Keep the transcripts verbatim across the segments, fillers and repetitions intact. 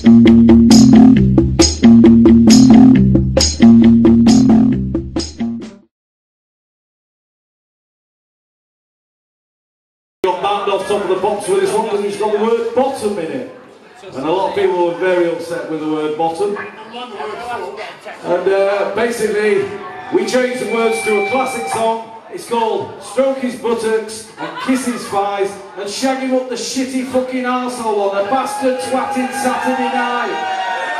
Got banned off top of the box with this one because it's got the word bottom in it. And a lot of people were very upset with the word bottom. And uh, basically, we changed the words to a classic song. It's called Stroke His Buttocks and Kiss His Thighs and Shag Him Up the Shitty Fucking Arsehole on a bastard twatting Saturday night.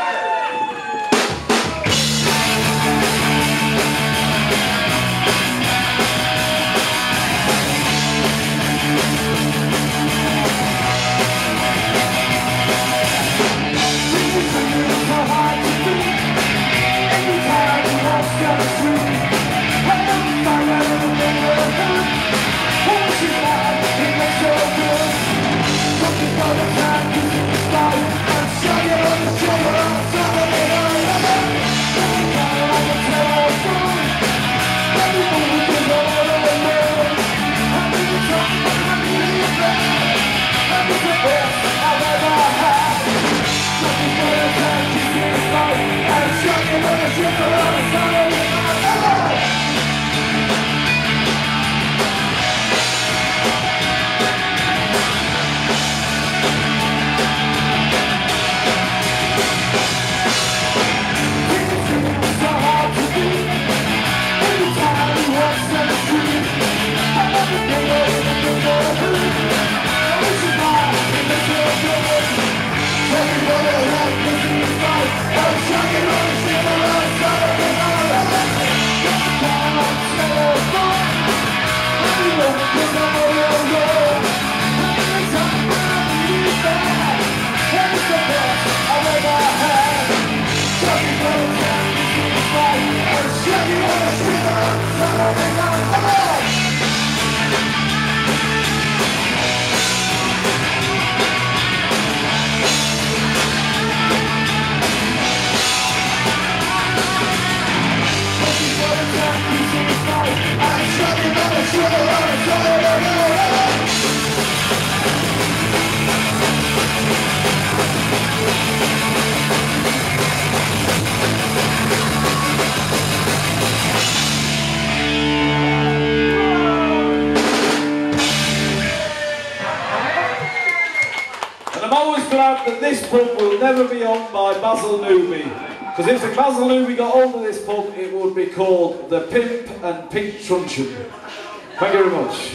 That this pub will never be owned by Basil Newby, because if the Basil Newby got hold of this pub, it would be called the Pimp and Pink Truncheon. Thank you very much.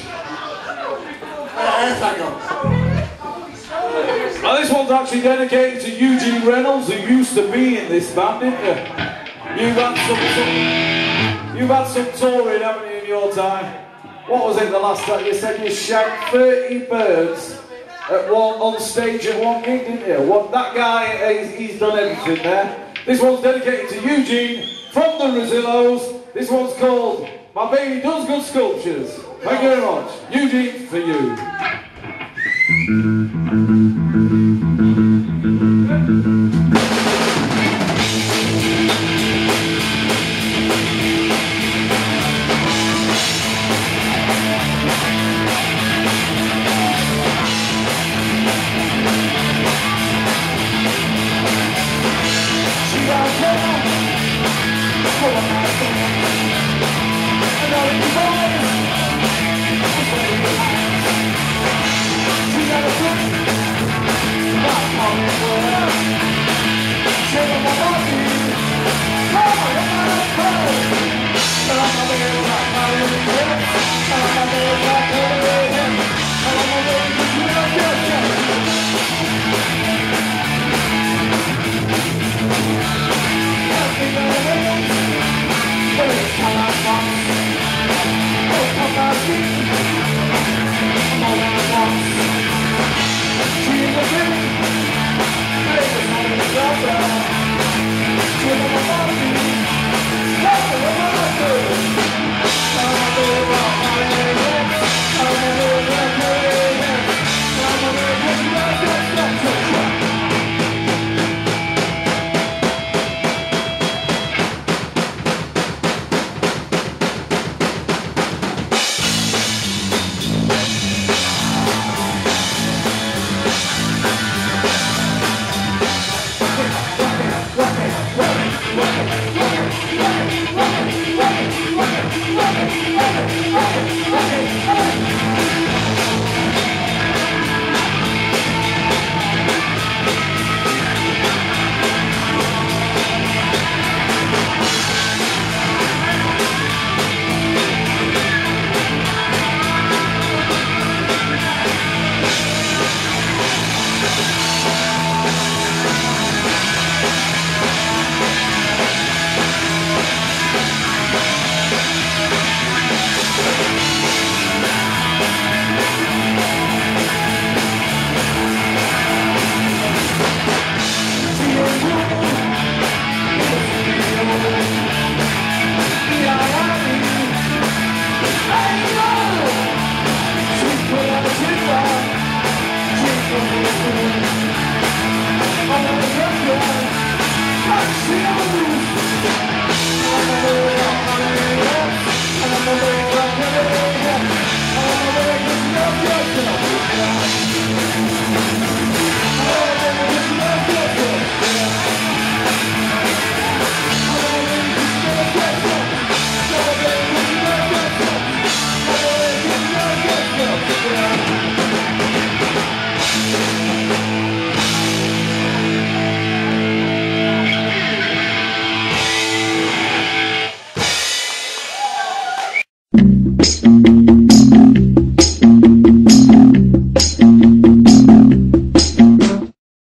Now this one's actually dedicated to Eugene Reynolds, who used to be in this band, didn't you? You've had some, some, you've had some touring, haven't you, in your time? What was it the last time? You said you shagged thirty birds at one, on stage at one gig, didn't you? What, that guy, he's, he's done everything there. This one's dedicated to Eugene from the Rosillos. This one's called My Baby Does Good Sculptures. Thank you very much. Eugene, for you. Come on.